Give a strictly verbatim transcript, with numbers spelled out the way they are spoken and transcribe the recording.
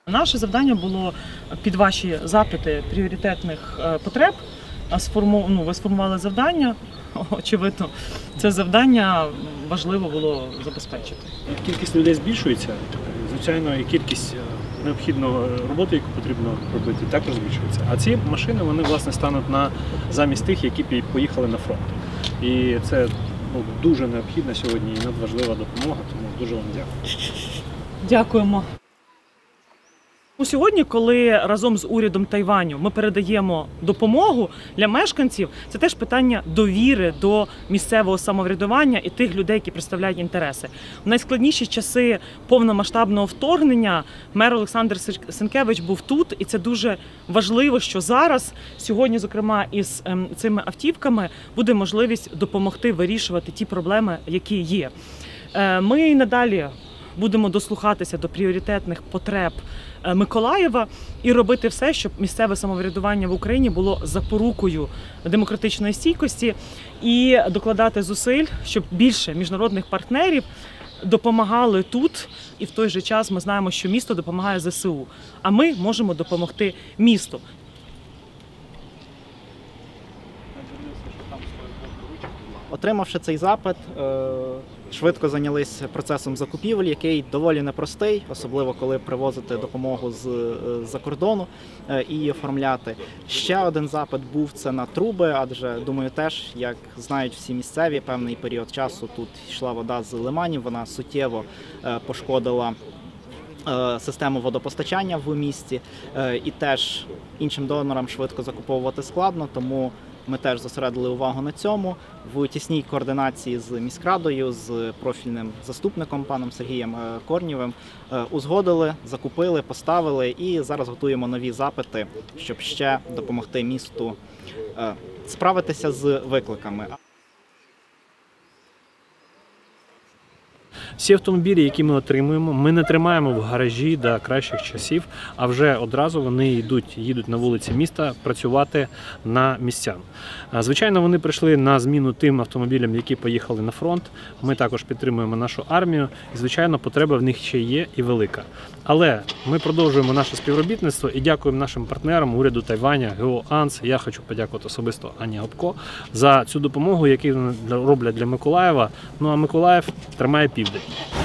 Наше завдання було під ваші запити пріоритетних потреб. Ну, ви сформували завдання, очевидно, це завдання важливо було забезпечити. Кількість людей збільшується, звичайно, і кількість необхідної роботи, яку потрібно робити, також збільшується. А ці машини, вони, власне, стануть на замість тих, які поїхали на фронт. І це ну, дуже необхідна сьогодні і надважлива допомога, тому дуже вам дякую. Дякуємо. Сьогодні, коли разом з урядом Тайваню ми передаємо допомогу для мешканців, це теж питання довіри до місцевого самоврядування і тих людей, які представляють інтереси. В найскладніші часи повномасштабного вторгнення мер Олександр Сенкевич був тут, і це дуже важливо, що зараз, сьогодні, зокрема, із цими автівками буде можливість допомогти вирішувати ті проблеми, які є. Ми і надалі будемо дослухатися до пріоритетних потреб Миколаєва і робити все, щоб місцеве самоврядування в Україні було запорукою демократичної стійкості і докладати зусиль, щоб більше міжнародних партнерів допомагали тут, і в той же час ми знаємо, що місто допомагає зе се у, а ми можемо допомогти місту. Отримавши цей запит, швидко зайнялися процесом закупівель, який доволі непростий, особливо коли привозити допомогу з-за кордону і її оформляти. Ще один запит був – це на труби, адже, думаю, теж, як знають всі місцеві, певний період часу тут йшла вода з лиманів, вона суттєво пошкодила систему водопостачання в місті, і теж іншим донорам швидко закуповувати складно, тому ми теж зосередили увагу на цьому. В тісній координації з міськрадою, з профільним заступником паном Сергієм Корнєвим узгодили, закупили, поставили і зараз готуємо нові запити, щоб ще допомогти місту справитися з викликами. Всі автомобілі, які ми отримуємо, ми не тримаємо в гаражі до кращих часів, а вже одразу вони йдуть, їдуть на вулиці міста працювати на місцян. Звичайно, вони прийшли на зміну тим автомобілям, які поїхали на фронт. Ми також підтримуємо нашу армію і, звичайно, потреба в них ще є і велика. Але ми продовжуємо наше співробітництво і дякуємо нашим партнерам, уряду Тайваня, ГО АНС. Я хочу подякувати особисто Ані Гопко за цю допомогу, яку вони роблять для Миколаєва. Ну а Миколаїв тримає південь.